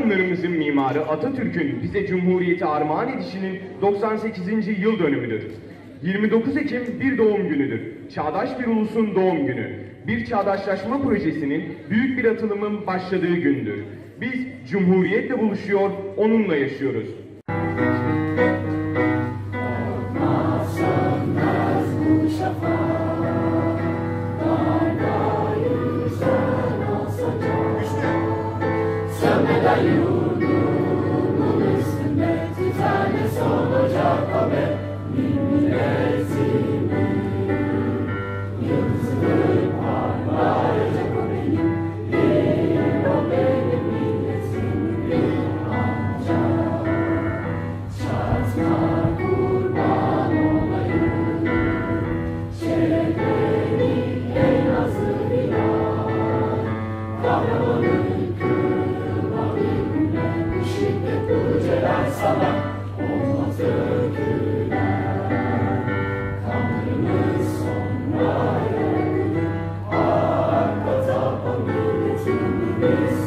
anılarımızın mimarı Atatürk'ün bize Cumhuriyeti armağan edişinin 98. yıl dönümüdür. 29 Ekim bir doğum günüdür. Çağdaş bir ulusun doğum günü. Bir çağdaşlaşma projesinin büyük bir atılımın başladığı gündür. Biz Cumhuriyet'le buluşuyor, onunla yaşıyoruz. Yurdumun üstünde titreşen olacak haber milletimi. Yıldızlı parlayacak o benim, o benim milletimin ancak. Çatma kurban olayım, şerefleri en azı bilal. Kahramanı sana olmaz öyküler. Kanımız sonra yakınır, arka taban milletimiz.